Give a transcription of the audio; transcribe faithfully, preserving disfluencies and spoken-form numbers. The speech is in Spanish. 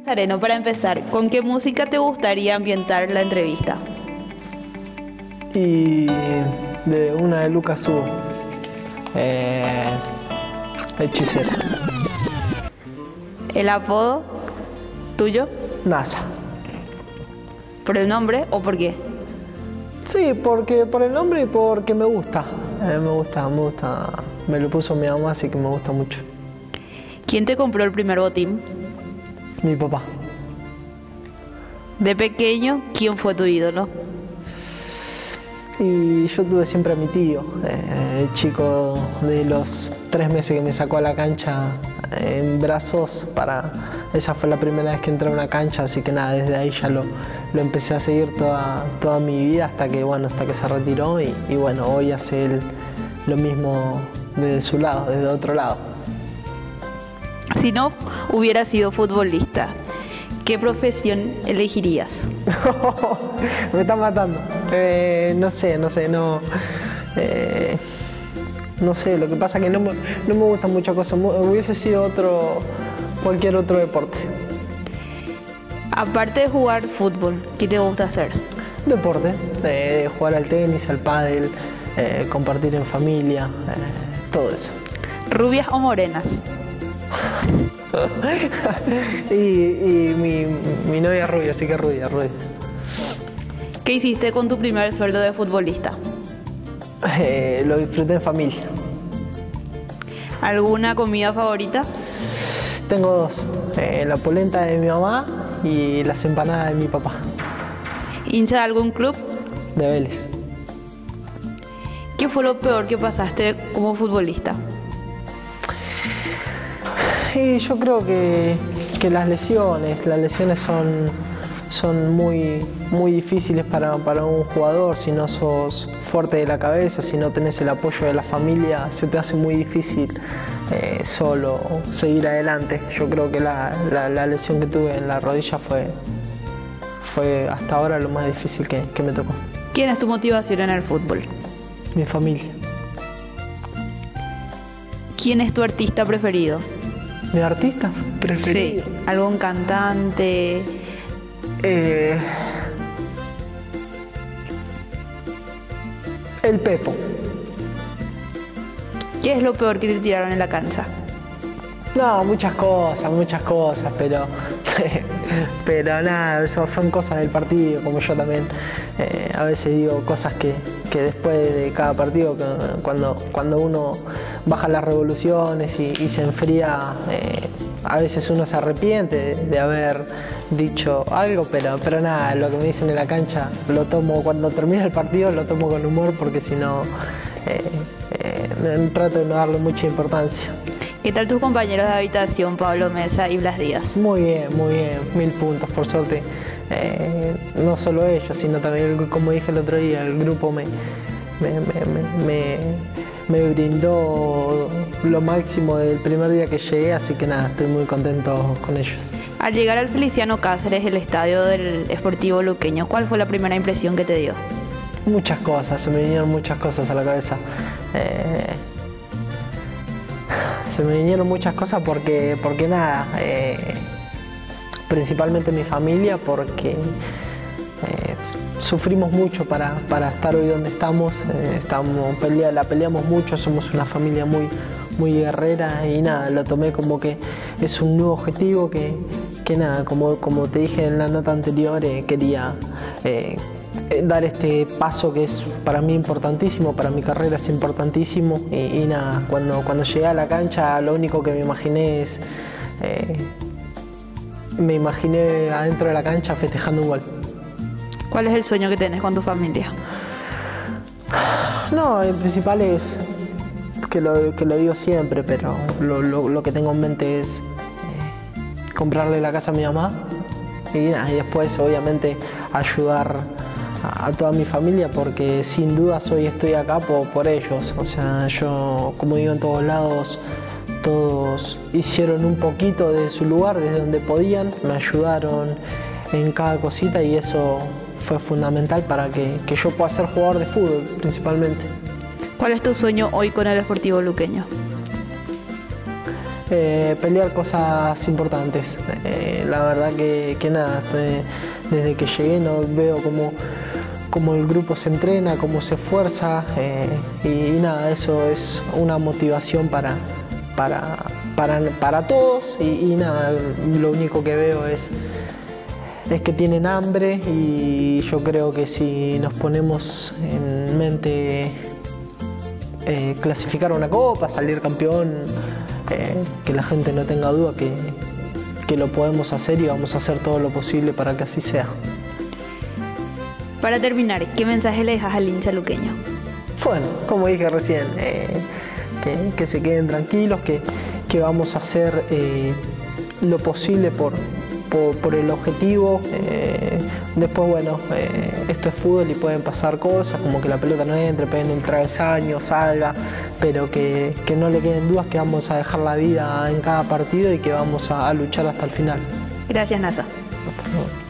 Areno, para empezar, ¿con qué música te gustaría ambientar la entrevista? Y de una de Lucas Hugo, eh, Hechicera. ¿El apodo tuyo? NASA. ¿Por el nombre o por qué? Sí, porque por el nombre y porque me gusta. Eh, me gusta, me gusta. Me lo puso mi mamá, así que me gusta mucho. ¿Quién te compró el primer botín? Mi papá. De pequeño, ¿quién fue tu ídolo? Y yo tuve siempre a mi tío, eh, el chico de los tres meses que me sacó a la cancha en brazos. Para esa fue la primera vez que entré a una cancha, así que nada, desde ahí ya lo, lo empecé a seguir toda, toda mi vida hasta que, bueno, hasta que se retiró y, y bueno, hoy hace él lo mismo desde su lado, desde otro lado. Si no hubiera sido futbolista, ¿qué profesión elegirías? Me está matando. Eh, no sé, no sé, no. Eh, no sé, lo que pasa es que no me, no me gustan muchas cosas. Hubiese sido otro, cualquier otro deporte. Aparte de jugar fútbol, ¿qué te gusta hacer? Deporte, eh, jugar al tenis, al pádel, eh, compartir en familia, eh, todo eso. ¿Rubias o morenas? y y mi, mi novia es rubia, así que rubia, rubia. ¿Qué hiciste con tu primer sueldo de futbolista? Eh, lo disfruté en familia. ¿Alguna comida favorita? Tengo dos, eh, la polenta de mi mamá y las empanadas de mi papá. ¿Hincha de algún club? De Vélez. ¿Qué fue lo peor que pasaste como futbolista? Y yo creo que, que las lesiones, las lesiones son, son muy, muy difíciles para, para un jugador. Si no sos fuerte de la cabeza, si no tenés el apoyo de la familia, se te hace muy difícil eh, solo seguir adelante. Yo creo que la, la, la lesión que tuve en la rodilla fue, fue hasta ahora lo más difícil que, que me tocó. ¿Quién es tu motivación en el fútbol? Mi familia. ¿Quién es tu artista preferido? ¿Mi artista preferido? Sí, algún cantante. Eh, el Pepo. ¿Qué es lo peor que te tiraron en la cancha? No, muchas cosas, muchas cosas, pero, pero nada, eso son cosas del partido, como yo también eh, a veces digo cosas que, que después de cada partido, que, cuando, cuando uno baja las revoluciones y, y se enfría, eh, a veces uno se arrepiente de, de haber dicho algo, pero, pero nada, lo que me dicen en la cancha lo tomo, cuando termina el partido lo tomo con humor, porque si no, eh, eh, trato de no darle mucha importancia. ¿Qué tal tus compañeros de habitación, Pablo Mesa y Blas Díaz? Muy bien, muy bien, mil puntos, por suerte. Eh, no solo ellos, sino también, como dije el otro día, el grupo me, me, me, me, me brindó lo máximo del primer día que llegué, así que nada, estoy muy contento con ellos. Al llegar al Feliciano Cáceres, el estadio del Sportivo Luqueño, ¿cuál fue la primera impresión que te dio? Muchas cosas, se me vinieron muchas cosas a la cabeza. Eh, Se me vinieron muchas cosas porque, porque nada, eh, principalmente mi familia, porque eh, sufrimos mucho para, para estar hoy donde estamos, eh, estamos pelea, la peleamos mucho, somos una familia muy, muy guerrera y nada, lo tomé como que es un nuevo objetivo que, que nada, como, como te dije en la nota anterior, eh, quería eh, dar este paso que es para mí importantísimo, para mi carrera es importantísimo y, y nada, cuando, cuando llegué a la cancha lo único que me imaginé es, eh, me imaginé adentro de la cancha festejando un gol. ¿Cuál es el sueño que tenés con tu familia? No, el principal es, que lo, que lo digo siempre, pero lo, lo, lo que tengo en mente es eh, comprarle la casa a mi mamá y, nada, y después obviamente ayudar a toda mi familia, porque sin dudas hoy estoy acá por, por ellos. O sea, yo, como digo en todos lados, todos hicieron un poquito de su lugar desde donde podían, me ayudaron en cada cosita y eso fue fundamental para que, que yo pueda ser jugador de fútbol principalmente. ¿Cuál es tu sueño hoy con el Sportivo Luqueño? eh, pelear cosas importantes. Eh, la verdad que, que nada, eh, desde que llegué no veo como cómo el grupo se entrena, cómo se esfuerza eh, y, y nada, eso es una motivación para, para, para, para todos y, y nada, lo único que veo es, es que tienen hambre y yo creo que si nos ponemos en mente eh, clasificar una copa, salir campeón, eh, que la gente no tenga duda que, que lo podemos hacer y vamos a hacer todo lo posible para que así sea. Para terminar, ¿qué mensaje le dejas al hincha luqueño? Bueno, como dije recién, eh, que, que se queden tranquilos, que, que vamos a hacer eh, lo posible por, por, por el objetivo. Eh, después, bueno, eh, esto es fútbol y pueden pasar cosas, como que la pelota no entre, peguen el travesaño, salga, pero que, que no le queden dudas que vamos a dejar la vida en cada partido y que vamos a, a luchar hasta el final. Gracias, Nasa. Por favor.